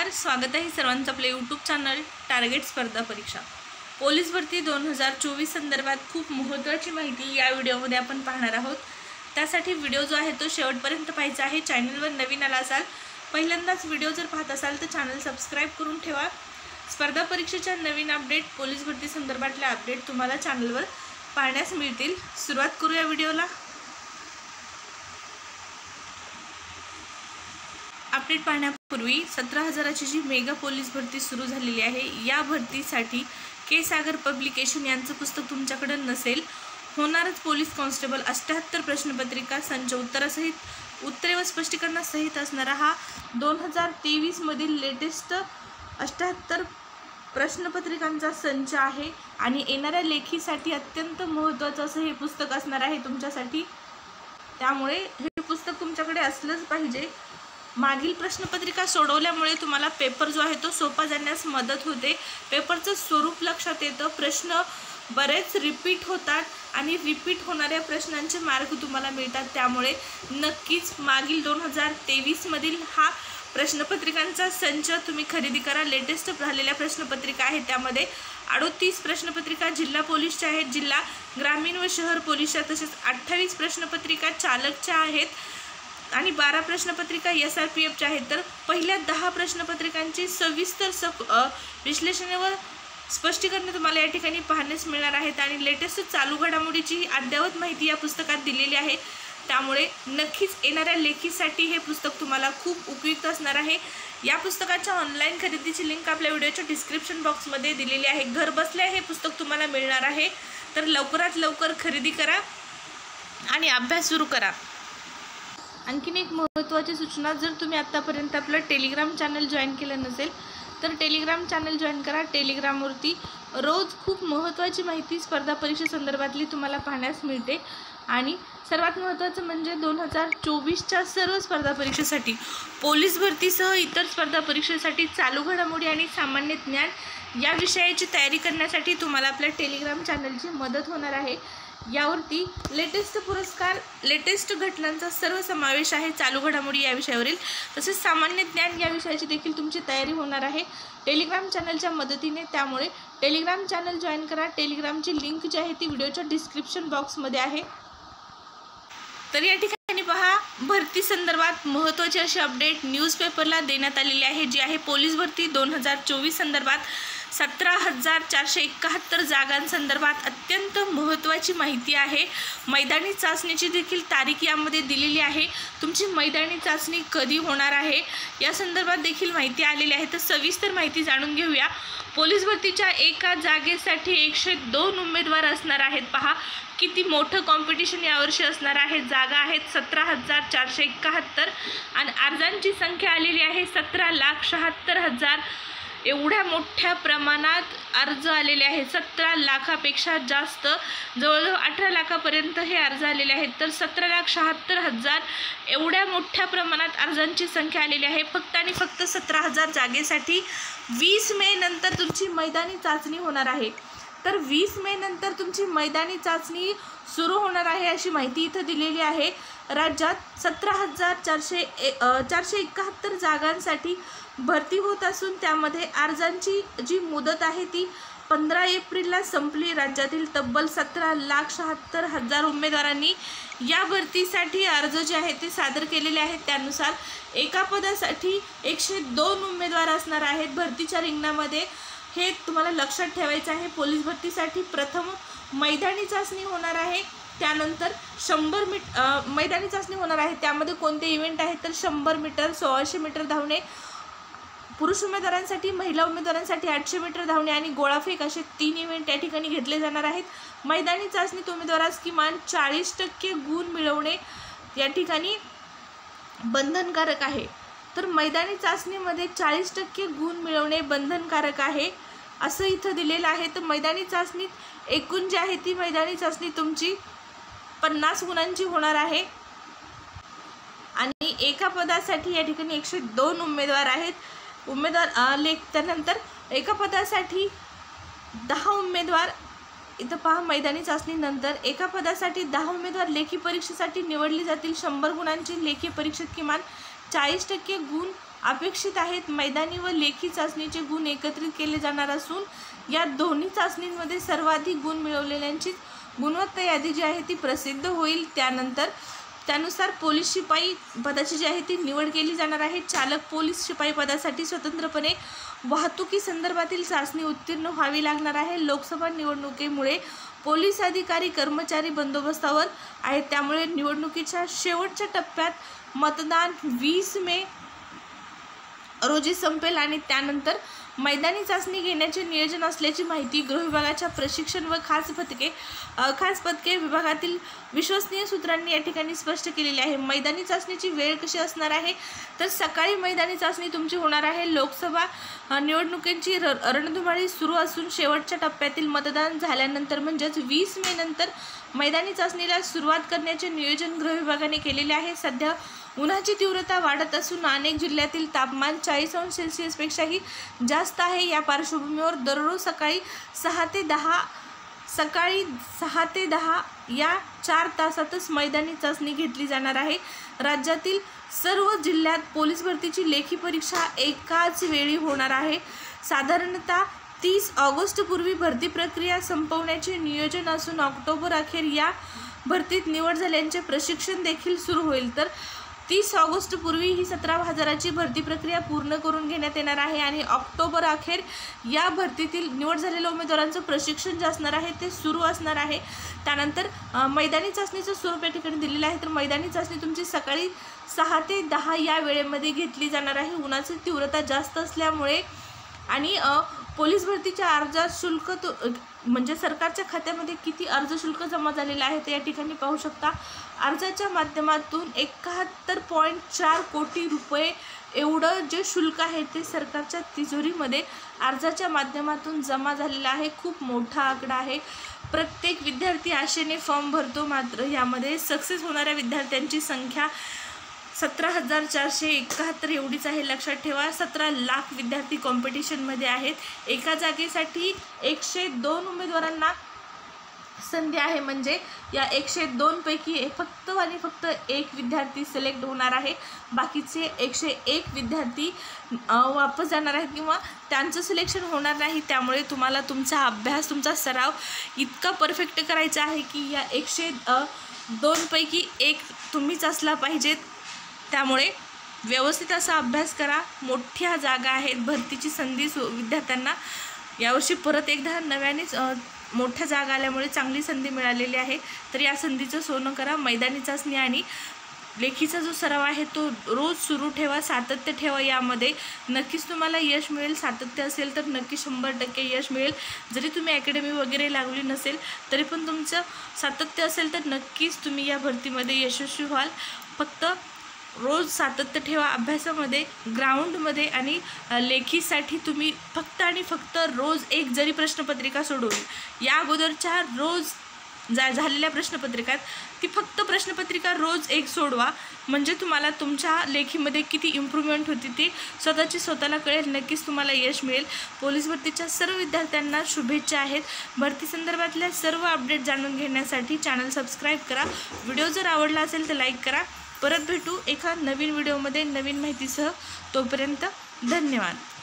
नमस्कार, स्वागत आहे सर्वांचं आपल्या यूट्यूब चॅनल टार्गेट स्पर्धा परीक्षा पोलीस भरती 2024 संदर्भात खूप महत्त्वाची माहिती या व्हिडिओमध्ये आपण पाहणार आहोत। त्यासाठी व्हिडिओ जो आहे तो शेवटपर्यंत पाहायचा आहे। चॅनलवर नवीन आला असाल, पहिल्यांदाच व्हिडिओ जर पाहत असाल तर चॅनल सबस्क्राइब करून ठेवा। स्पर्धा परीक्षेच्या नवीन अपडेट, पोलीस भरती संदर्भातले अपडेट तुम्हाला चॅनलवर पाहण्यास मिळतील। सुरुवात करूया व्हिडिओला। अपडेट पाहण्यापूर्वी 17,000ची जी मेगा पोलीस भरती सुरू झालेली आहे, या भरतीसाठी के सागर पब्लिकेशन यांचं पुस्तक तुमच्याकडे नसेल। होणारच पोलीस कॉन्स्टेबल 78 प्रश्नपत्रिका संच उत्तरे व स्पष्टीकरणासहित असणारा हा 2023 मधील लेटेस्ट 78 प्रश्नपत्रिकांचा संच आहे आणि येणाऱ्या लेखीसाठी अत्यंत महत्त्वाचं असं हे पुस्तक असणार आहे तुमच्यासाठी। त्यामुळे हे पुस्तक तुमच्याकडे असलंच पाहिजे। मागील प्रश्नपत्रिका सोडवल्यामुळे तुम्हाला पेपर जो आहे तो सोपा जाण्यास मदत होते। पेपरचं स्वरूप लक्षात येतं, प्रश्न बरेच रिपीट होतात आणि रिपीट होणाऱ्या प्रश्नांचे मार्क तुम्हाला मिळतात। त्यामुळे नक्कीच मागील 2023 मधील हा प्रश्नपत्रिकांचा संच तुम्ही खरेदी करा। लेटेस्ट झालेल्या प्रश्नपत्रिका आहेत, त्यामध्ये 38 प्रश्नपत्रिका जिल्हा पोलीसच्या आहेत, जिल्हा ग्रामीण व शहर पोलीसच्या, तसेच 28 प्रश्नपत्रिका चालकच्या आहेत आणि 12 प्रश्नपत्रिका SRPFच्या आहेत। तर पहिल्या 10 प्रश्नपत्रिकांची सविस्तर विश्लेषण व स्पष्टीकरण तुम्हाला या ठिकाणी पाहण्यास मिळणार आहेत आणि लेटेस्ट चालू घडामोडीची अद्ययावत माहिती या पुस्तकात दिलेली आहे। त्यामुळे नक्कीच येणाऱ्या लेखीसाठी हे पुस्तक तुम्हाला खूप उपयुक्त असणार आहे। या पुस्तकाच्या ऑनलाईन खरेदीची लिंक आपल्या व्हिडिओच्या डिस्क्रिप्शन बॉक्समध्ये दिलेली आहे। घर बसल्या हे पुस्तक तुम्हाला मिळणार आहे, तर लवकरात लवकर खरेदी करा आणि अभ्यास सुरू करा। आणखीन एक महत्त्वाची सूचना, जर तुम्ही आत्तापर्यंत आपलं टेलिग्राम चॅनल जॉईन केलं नसेल तर टेलिग्राम चॅनल जॉईन करा। टेलिग्रामवरती रोज खूप महत्त्वाची माहिती स्पर्धा परीक्षेसंदर्भातली तुम्हाला पाहण्यास मिळते आणि सर्वात महत्त्वाचं म्हणजे 2024च्या सर्व स्पर्धा परीक्षेसाठी, पोलीस भरतीसह इतर स्पर्धा परीक्षेसाठी चालू घडामोडी आणि सामान्य ज्ञान या विषयाची तयारी करण्यासाठी तुम्हाला आपल्या टेलिग्राम चॅनलची मदत होणार आहे। यावरती लेटेस्ट पुरस्कार, लेटेस्ट घटनांचा सर्व समावेश आहे चालू घडामोडी या विषयावरील, तसेच सामान्य ज्ञान या विषयाची देखील तुमची तयारी होणार आहे टेलिग्राम चॅनलच्या मदतीने। त्यामुळे टेलिग्राम चॅनल जॉईन करा। टेलिग्रामची लिंक जी आहे ती व्हिडिओच्या डिस्क्रिप्शन बॉक्समध्ये आहे। तर या ठिकाणी पहा, भरती संदर्भात महत्त्वाची अशी अपडेट न्यूजपेपरला देण्यात आलेली आहे, जी आहे पोलीस भरती 2024 संदर्भात 17,471 जागांसंदर्भात अत्यंत महत्त्वाची माहिती आहे। मैदानी चाचणीची देखील तारीख यामध्ये दिलेली आहे। तुमची मैदानी चाचणी कधी होणार आहे या संदर्भात देखील माहिती आलेली आहे, तर सविस्तर माहिती जाणून घेऊया। पोलीस भरतीच्या एका जागेसाठी 102 उमेदवार असणार आहेत। पहा किती मोठं कॉम्पिटिशन यावर्षी असणार आहे। जागा आहेत 17,471 आणि अर्जांची संख्या आलेली आहे 17,76,000। एवढ्या मोठ्या प्रमाणात अर्ज आलेले आहेत, 17 लाखापेक्षा जास्त, जवळजवळ 18 लाखापर्यंत हे अर्ज आलेले आहेत, तर 17,76,000 एवढ्या मोठ्या प्रमाणात अर्जांची संख्या आलेली आहे। फक्त आणि फक्त 17,000 जागेसाठी 20 मे नंतर तुमची मैदानी चाचणी होणार आहे। तर 20 मे नंतर तुमची मैदानी चाचणी सुरू होणार आहे अशी माहिती इथं दिलेली आहे। राज्यात 17,471 जागांसाठी भरती होत असून त्यामध्ये अर्जांची जी मुदत आहे ती 15 एप्रिलला संपली। राज्यातील तब्बल 17,76,000 उमेदवारांनी या भरतीसाठी अर्ज जे आहे ते सादर केलेले आहेत। त्यानुसार एका पदासाठी 102 उमेदवार असणार आहेत भरतीच्या रिंगणामध्ये। हे तुम्हाला लक्षात ठेवायचं आहे। पोलीस भरतीसाठी प्रथम मैदानी चाचणी होणार आहे, त्यानंतर 100 मैदानी चाचणी होणार आहे। त्यामध्ये कोणते इव्हेंट आहेत तर 100 मीटर, 1600 मीटर धावणे, पुरुष उमेदवारांसाठी, महिला उमेदवारांसाठी 800 मीटर धावणे आणि गोळाफेक असे 3 इव्हेंट या ठिकाणी घेतले जाणार आहेत। मैदानी चाचणीत उमेदवारास किमान 40% गुण मिळवणे या ठिकाणी बंधनकारक आहे। तर मैदानी चाचणीमध्ये 40% गुण मिळवणे बंधनकारक आहे असं इथं दिलेलं आहे। तर मैदानी चाचणीत एकूण जी आहे ती मैदानी चाचणी तुमची 50 गुणांची होणार आहे आणि एका पदासाठी या ठिकाणी 102 उमेदवार आहेत। त्यानंतर एका पदासाठी 10 उमेदवार, इथं पहा मैदानी चाचणीनंतर एका पदासाठी 10 उमेदवार लेखी परीक्षेसाठी निवडली जातील। 100 गुणांची लेखी परीक्षेत किमान 40% गुण अपेक्षित आहेत। मैदानी व लेखी चाचणीचे गुण एकत्रित केले जाणार असून या दोन्ही चाचणींमध्ये सर्वाधिक गुण मिळवलेल्यांची गुणवत्ता यादी जी आहे ती प्रसिद्ध होईल। त्यानुसार पोलीस शिपाई पदाची जी आहे ती निवड केली जाणार आहे। चालक पोलीस शिपाई पदासाठी स्वतंत्रपणे वाहतुकी संदर्भातील चाचणी उत्तीर्ण व्हावी लागणार आहे। लोकसभा निवडणुकीमुळे पोलीस अधिकारी कर्मचारी बंदोबस्तावर आहेत, त्यामुळे निवडणुकीच्या शेवटच्या टप्प्यात मतदान 20 मे रोजी संपेल आणि त्यानंतर मैदानी चाचणी घेण्याचे नियोजन असल्याची माहिती गृह विभागाच्या प्रशिक्षण व खास पथके विभागातील विश्वसनीय सूत्रांनी या ठिकाणी स्पष्ट केलेले आहे। मैदानी चाचणीची वेळ कशी असणार आहे तर सकाळी मैदानी चाचणी तुमची होणार आहे। लोकसभा निवडणुकीची रणधुमाळी सुरू असून शेवटच्या टप्प्यातील मतदान झाल्यानंतर म्हणजेच 20 मे नंतर मैदानी चाचणीला सुरुवात करण्याचे नियोजन गृह विभागाने केलेले आहे। सध्या उन्हाची तीव्रता वाढत असून अनेक जिल्ह्यातील तापमान 40°C पेक्षाही जास्त आहे। या पार्श्वभूमीवर दररोज सकाळी 6 ते 10 या 4 तासातच मैदानी चाचणी घेतली जाणार आहे। राज्यातील सर्व जिल्ह्यात पोलीस भरतीची लेखी परीक्षा एकाच वेळी होणार आहे। साधारणतः 30 ऑगस्टपूर्वी भरती प्रक्रिया संपवण्याचे नियोजन असून ऑक्टोबर अखेर या भरतीत निवड झाल्यांचे प्रशिक्षण देखील सुरू होईल। तर 30 ऑगस्टपूर्वी ही 17,000ची भरती प्रक्रिया पूर्ण करून घेण्यात येणार आहे आणि ऑक्टोबर अखेर या भरतीतील निवड झालेल्या उमेदवारांचं प्रशिक्षण जे असणार आहे ते सुरू असणार आहे। त्यानंतर मैदानी चाचणीचं स्वरूप या ठिकाणी दिलेलं आहे। तर मैदानी चाचणी तुमची सकाळी 6 ते 10 या वेळेमध्ये घेतली जाणार आहे। उन्हाची तीव्रता जास्त असल्यामुळे आणि पोलीस भरतीच्या अर्जात शुल्क म्हणजे सरकारच्या खात्यामध्ये किती अर्ज शुल्क जमा झालेलं आहे ते या ठिकाणी पाहू शकता। अर्जाच्या माध्यमातून 71.4 कोटी रुपये एवढं जे शुल्क आहे ते सरकारच्या तिजोरीमध्ये अर्जाच्या माध्यमातून जमा झालेलं आहे। खूप मोठा आकडा आहे। प्रत्येक विद्यार्थी आशेने फॉर्म भरतो, मात्र यामध्ये सक्सेस होणाऱ्या विद्यार्थ्यांची संख्या 17,471 एवढीच आहे। लक्षात ठेवा 17 लाख विद्यार्थी कॉम्पिटिशनमध्ये आहेत। एका जागेसाठी 102 उमेदवारांना संधी आहे, म्हणजे या 102 पैकी फक्त एक विद्यार्थी सिलेक्ट होणार आहे। बाकीचे 101 विद्यार्थी वापस जाणार आहेत किंवा त्यांचं सिलेक्शन होणार नाही। त्यामुळे तुम्हाला तुमचा अभ्यास, तुमचा सराव इतका परफेक्ट करायचा आहे की या 102 पैकी एक तुम्हीच असला पाहिजेत। त्यामुळे व्यवस्थित असा अभ्यास करा। मोठ्या जागा आहेत, भरतीची संधी विद्यार्थ्यांना यावर्षी परत एकदा नव्यानेच मोठ्या जागा आल्यामुळे चांगली संधी मिळालेली आहे। तर या संधीचं सोनं करा। मैदानी चाचणी आणि लेखीचा जो सराव आहे तो रोज सुरू ठेवा, सातत्य ठेवा। यामध्ये नक्कीच तुम्हाला यश मिळेल। सातत्य असेल तर नक्की 100% यश मिळेल। जरी तुम्ही अकॅडमी वगैरे लागली नसेल तरी पण तुमचं सातत्य असेल तर नक्कीच तुम्ही या भरतीमध्ये यशस्वी व्हाल। फक्त रोज सातत्य ठेवा अभ्यासामध्ये, ग्राउंडमध्ये आणि लेखीसाठी तुम्ही फक्त रोज एक जरी प्रश्नपत्रिका सोडवली, या अगोदरच्या रोज झालेल्या प्रश्नपत्रिकात ती फक्त प्रश्नपत्रिका रोज एक सोडवा, म्हणजे तुम्हाला तुमच्या लेखीमध्ये किती इम्प्रूव्हमेंट होती ते स्वतःला कळेल। नक्कीच तुम्हाला यश मिळेल। पोलीस भरतीच्या सर्व विद्यार्थ्यांना शुभेच्छा आहेत। भरती संदर्भातल्या सर्व अपडेट जाणून घेण्यासाठी चॅनल सबस्क्राईब करा। व्हिडिओ जर आवडला असेल तर लाईक करा। परत भेटू एका नवीन व्हिडिओमध्ये नवीन माहितीसह। तोपर्यंत धन्यवाद।